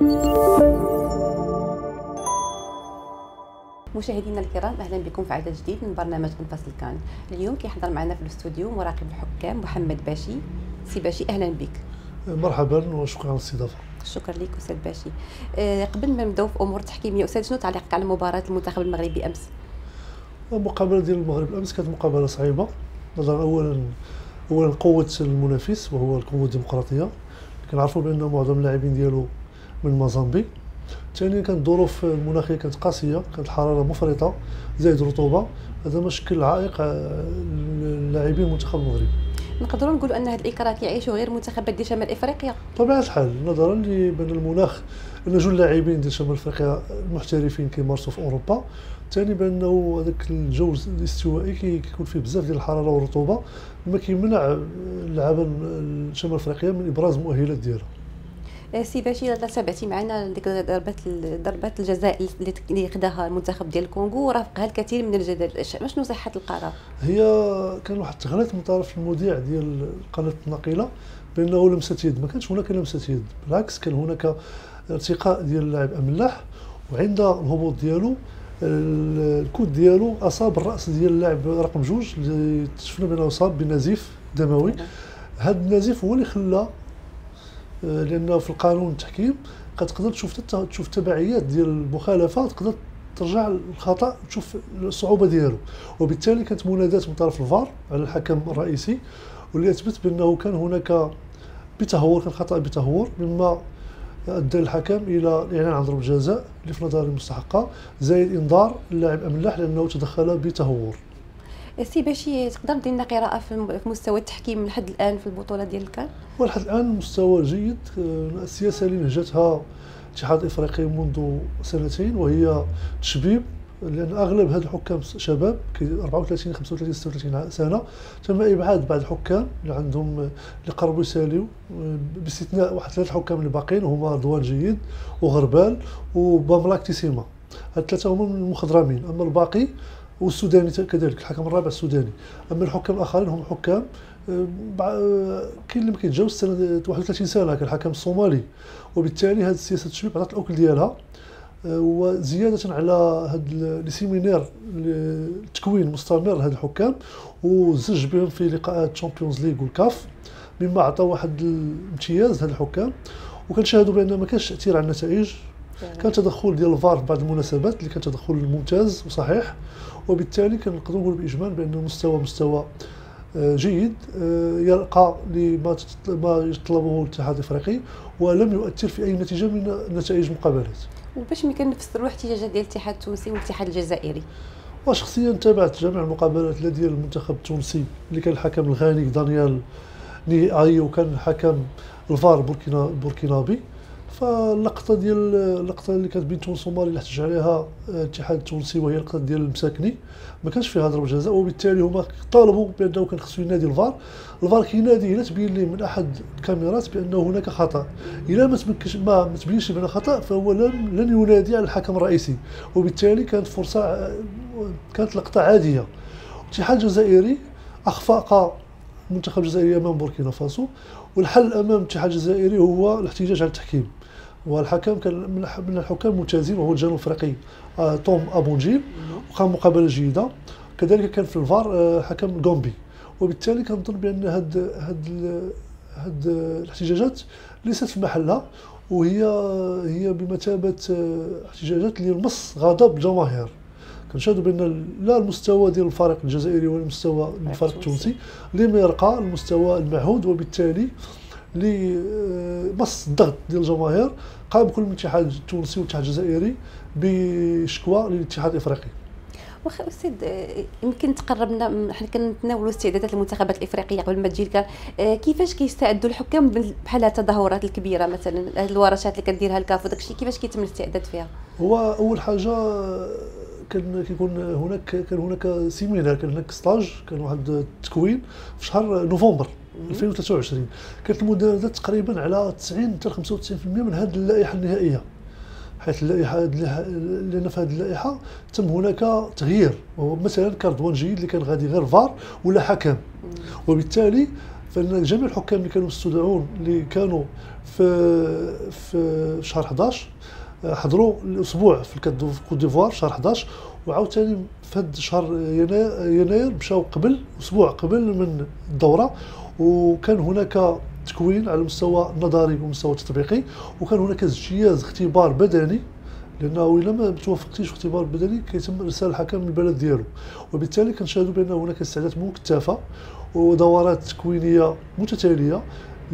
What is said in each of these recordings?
مشاهدينا الكرام، اهلا بكم في عدد جديد من برنامج انفاس الكان. اليوم كيحضر معنا في الاستوديو مراقب الحكام محمد باشي. سي باشي اهلا بك. مرحبا وشكرا على الاستضافه. شكرا لك استاذ باشي. قبل ما نبداو في امور التحكيميه، استاذ شنو تعليقك على مباراه المنتخب المغربي امس؟ المقابله ديال المغرب امس كانت مقابله صعيبه، نظرا اولا قوه المنافس وهو القوه الديمقراطيه. كنعرفوا بان معظم اللاعبين ديالو من موزامبيق. ثانيا كانت الظروف المناخيه كانت قاسيه، كانت الحراره مفرطه زائد رطوبه، هذا ما شكل عائق للاعبين المنتخب المغربي. نقدروا نقولوا ان هذا الاكراه كيعيشوا غير منتخبات ديال شمال افريقيا بطبيعه الحال، نظرا لبان المناخ ان جوج اللاعبين ديال شمال افريقيا المحترفين كيمارسوا في اوروبا. ثاني بانه هذاك الجو الاستوائي كيكون فيه بزاف ديال الحراره والرطوبه، مما كيمنع اللعابه شمال افريقيا من ابراز المؤهلات ديالها. سي باشي، تابعتي معنا ديك ضربات الجزاء اللي خداها المنتخب ديال الكونغو ورافقها الكثير من الجدل، شنو صحه القرار؟ هي كان واحد التغليط من طرف المذيع ديال القناه الناقله بانه لمسه يد. ما كانش هناك لمسه يد، بالعكس كان هناك ارتقاء ديال اللاعب املاح، وعند الهبوط ديالو الكود ديالو اصاب الراس ديال اللاعب رقم 2 اللي اكتشفنا بانه اصاب بنزيف دموي. هذا النزيف هو اللي خلى، لانه في القانون التحكيم كتقدر تشوف التبعيات ديال المخالفه، تقدر ترجع للخطا تشوف الصعوبه ديالو. وبالتالي كانت منادات من طرف الفار على الحكم الرئيسي، واللي اثبت بانه كان هناك بتهور، كان خطا بتهور، مما ادى الحكم الى الاعلان عن ضربه جزاء اللي في نظري مستحقه، زائد انذار اللاعب املاح لانه تدخل بتهور. سي باشي، تقدر دير لنا قراءه في مستوى التحكيم لحد الان في البطوله ديال الكان؟ ولحد الان مستوى جيد. السياسه اللي نهجتها الاتحاد الافريقي منذ سنتين وهي تشبيب، لان اغلب هاد الحكام شباب 34 35 36 سنه. تم ابعاد بعض الحكام اللي عندهم اللي قربوا يساليو، باستثناء واحد 3 حكام اللي باقيين هما رضوان جيد وغربال وباملاك تيسيما. هاد 3 هما من المخضرمين، اما الباقي والسوداني كذلك، الحكم الرابع السوداني. اما الحكام الاخرين هم حكام كاين اللي ما كيتجاوز سنه 31 سنه، كالحكم الصومالي. وبالتالي هذه السياسه التشبيب عطات الاكل ديالها. وزياده على هذا السيمينار التكوين المستمر لهذ الحكام، وزج بهم في لقاءات الشامبيونز ليغ والكاف، مما عطى واحد الامتياز لهذ الحكام. وكنشاهدوا بان ما كانش تاثير على النتائج، كان تدخل ديال الفار في بعض المناسبات اللي كان تدخل ممتاز وصحيح. وبالتالي كنقدروا نقولوا باجمال بان المستوى مستوى جيد، يرقى لما يطلبه الاتحاد الافريقي، ولم يؤثر في اي نتيجه من نتائج المقابلات. وباش يمكن نفسروا الاحتجاجات ديال الاتحاد التونسي والاتحاد الجزائري؟ وشخصيا تابعت جميع المقابلات لا ديال المنتخب التونسي اللي كان الحكم الغاني دانيال نياي، وكان الحكم الفار بوركينابي. فاللقطه اللي كانت بين تونس ومالي اللي احتج عليها الاتحاد التونسي وهي اللقطه ديال المساكني، ما كانش فيها ضربه جزاء. وبالتالي هما طالبوا بانه كان خصو ينادي الفار كينادي الا تبين ليه من احد الكاميرات بانه هناك خطا. الا ما تبينش بان خطا فهو لن ينادي على الحكم الرئيسي. وبالتالي كانت فرصه، كانت لقطه عاديه. الاتحاد الجزائري اخفق المنتخب الجزائري امام بوركينا فاسو، والحل امام الاتحاد الجزائري هو الاحتجاج على التحكيم. والحكم كان من الحكام الممتازين وهو الجنوب الافريقي توم ابونجيل، وقام مقابله جيده. كذلك كان في الفار حكم غومبي. وبالتالي كنظن بان هاد الاحتجاجات ليست في محلها، وهي بمثابه احتجاجات اللي يمس غضب الجماهير. كنشاهدوا بان لا المستوى ديال الفريق الجزائري ولا المستوى الفريق التونسي لم يرقى المستوى المعهود، وبالتالي لمس الضغط ديال الجماهير قام كل من الاتحاد التونسي والاتحاد الجزائري بشكوى للاتحاد الافريقي. واخا استاذ، يمكن تقربنا حنا كنتناولوا استعدادات المنتخبات الافريقيه قبل ما تجي الكان، كيفاش كيستعدوا الحكام بحال التظاهرات الكبيره مثلا، هذه الورشات اللي كديرها الكاف وداك الشيء، كيفاش كيتم الاستعداد فيها؟ هو اول حاجه كان هناك سيمينار، كان هناك ستاج، كان واحد التكوين في شهر نوفمبر 2023. كانت المديريات تقريبا على 90 حتى 95% من هذه اللائحه النهائيه، حيث اللائحه لان في هذه اللائحه تم هناك تغيير، وهو مثلا كان رضوان جيد اللي كان غادي غير فار ولا حكم. وبالتالي فان جميع الحكام اللي كانوا مستدعون اللي كانوا في شهر 11 حضروا الاسبوع في كوت ديفوار شهر 11، وعاوتاني في هذا شهر يناير مشاو قبل اسبوع قبل من الدوره، وكان هناك تكوين على المستوى النظري والمستوى التطبيقي، وكان هناك اجتياز اختبار بدني، لانه الا ما توفقتيش في اختبار بدني كيتم ارسال الحكم للبلد ديالو، وبالتالي كنشاهدوا بان هناك استعدادات مكثفه ودورات تكوينيه متتاليه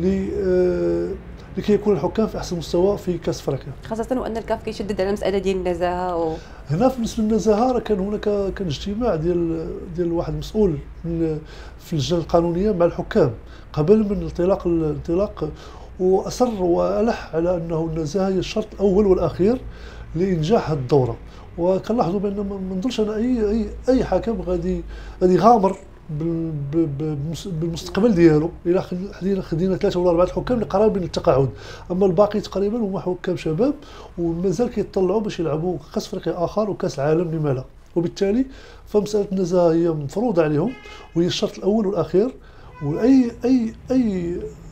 لكي يكون الحكام في احسن مستوى في كاس افريقيا، خاصه وان الكاف كيشدد على المساله ديال النزاهه هنا بالنسبه للنزاهه راه كان هناك اجتماع ديال واحد مسؤول في اللجنه القانونيه مع الحكام قبل من الانطلاق، واصر والح على انه النزاهه هي الشرط الاول والاخير لانجاح هذه الدوره. وكنلاحظوا بان ما نظنش انا اي حكم غادي يغامر بالمستقبل ديالو الى خدينا 3 ولا 4 الحكام اللي قرابين للتقاعد، اما الباقي تقريبا هما حكام شباب ومازال كيطلعوا باش يلعبوا كاس افريقيا اخر وكاس العالم لما لا، وبالتالي فمساله النزاهه هي مفروضه عليهم وهي الشرط الاول والاخير، واي اي اي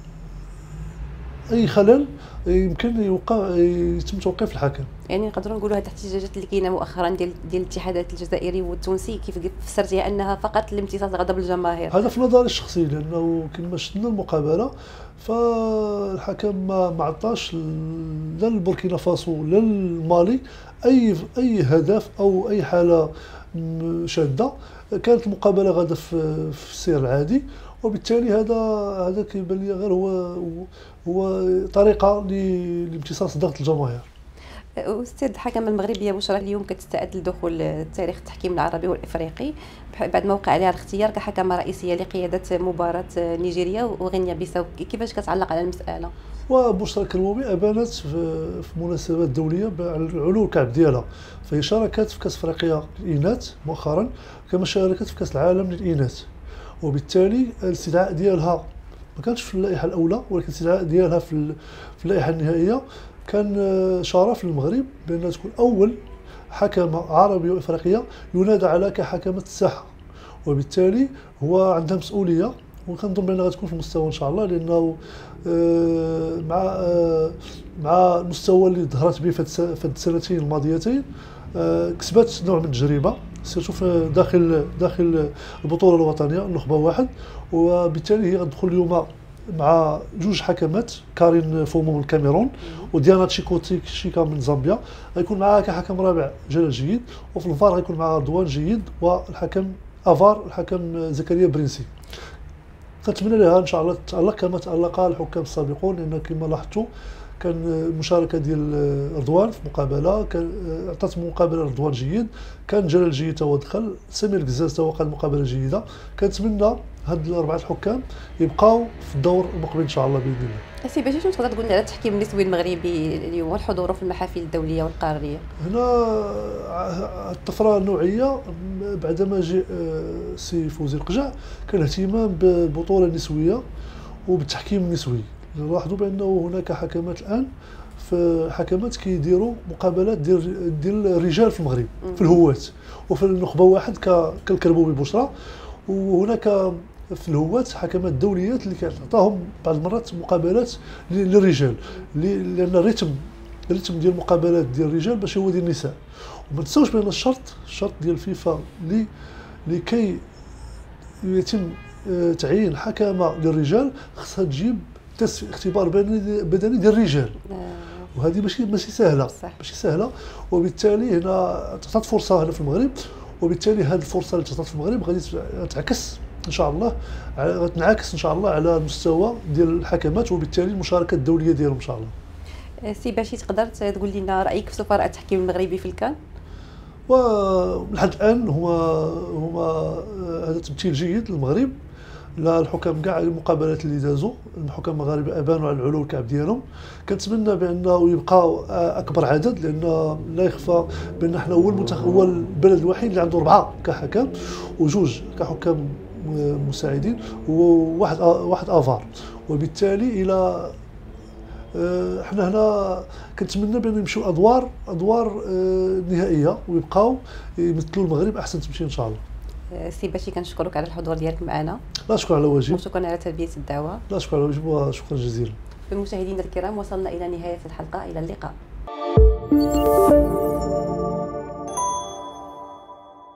اي خلل يمكن يتم توقيف الحكم. يعني نقدروا نقولوا هذه الاحتجاجات اللي كاينه مؤخرا ديال الاتحادات الجزائري والتونسي كيف فسرتيها انها فقط لامتصاص غضب الجماهير؟ هذا في نظري الشخصي، لانه كما شفنا المقابله فالحكم ما عطاش لا لبوركينا فاسو لا للمالي اي هدف او اي حاله شاده، كانت المقابله غاده في السير العادي، وبالتالي هذا كيبان لي غير هو طريقه لامتصاص ضغط الجماهير. أستاذ الحكم المغربية بشرى اليوم كتستعد لدخول تاريخ التحكيم العربي والإفريقي بعد ما وقع عليها الاختيار كحكمة رئيسية لقيادة مباراة نيجيريا وغينيا بيساو، كيفاش كتعلق على المسألة؟ وبشرى كرومي أبانت في مناسبات دولية على العلو الكعب ديالها، فهي شاركت في كأس أفريقيا للإناث مؤخرا كما شاركت في كأس العالم للإناث، وبالتالي الاستدعاء ديالها ما كانش في اللائحة الأولى، ولكن الاستدعاء ديالها في اللائحة النهائية كان شرف للمغرب بأنها تكون أول حكمة عربية وإفريقية ينادى على كحكمة الساحة، وبالتالي هو عندها مسؤولية، وكنظن بأنها غتكون في المستوى إن شاء الله، لأنه مع المستوى اللي ظهرت به في السنتين الماضيتين كسبت نوع من التجربة سيرتو داخل البطولة الوطنية النخبة واحد، وبالتالي هي غتدخل اليوم مع 2 حكمات، كارين فومو من الكاميرون وديانا شيكا من زامبيا، غيكون معها كحكم رابع جلال جيد، وفي الفار غيكون معها رضوان جيد، والحكم افار الحكم زكريا برنسي. كنتمنى لها ان شاء الله تتالق كما تالق الحكام السابقون، لان كما لاحظتوا كان المشاركه ديال رضوان في مقابله كان عطات مقابله رضوان جيد، كان جلال جيد هو دخل، سمير القزاز هو قاد مقابله جيده. كنتمنى هاد الاربعه الحكام يبقاو في الدور المقبل ان شاء الله باذن الله. سي باشا شنو تقدر تقول لنا على التحكيم النسوي المغربي اليوم وحضوره في المحافل الدوليه والقاريه؟ هنا الطفره النوعيه بعدما جاء سي فوزي القجع كان اهتمام بالبطوله النسويه وبالتحكيم النسوي. نلاحظوا بانه هناك حكمات الان في حكمات كيديروا مقابلات ديال الرجال في المغرب في الهوات وفي النخبه واحد كالكربوبي بشرى، وهناك في الهوات حكمات دوليات اللي كتعطاهم بعض المرات مقابلات للرجال، لان الريتم ديال المقابلات ديال الرجال باش هو ديال النساء. وما تنساوش بان الشرط ديال الفيفا لكي يتم تعيين حكمه للرجال خصها تجيب اختبار بدني ديال الرجال، وهذه ماشي سهله ماشي سهله، وبالتالي هنا تعطات فرصه هنا في المغرب، وبالتالي هذه الفرصه اللي تعطات في المغرب غادي تعكس ان شاء الله غتنعكس ان شاء الله على المستوى ديال الحكمات، وبالتالي المشاركه الدوليه ديالهم ان شاء الله. سي باشي تقدر تقول لنا رايك في سفراء التحكيم المغربي في الكان؟ ولحد الان هما هذا تمثيل جيد للمغرب، لا الحكام كاع المقابلات اللي دازوا الحكام المغاربه ابانوا على العلو الكعب ديالهم. كنتمنى بانه يبقاو اكبر عدد، لان لا يخفى بان حنا هو البلد الوحيد اللي عنده 4 كحكام و2 كحكام مساعدين وواحد افار، وبالتالي الى حنا هنا كنتمنى بان يمشيو ادوار نهائيه ويبقاو يمثلوا المغرب احسن تمثيل ان شاء الله. سي باشي كنشكرك على الحضور ديالك معنا. لا شكرا على واجب. وشكرا على تلبيه الدعوه. لا شكرا على واجب وشكرا جزيلا. مشاهدينا الكرام وصلنا الى نهايه الحلقه، الى اللقاء.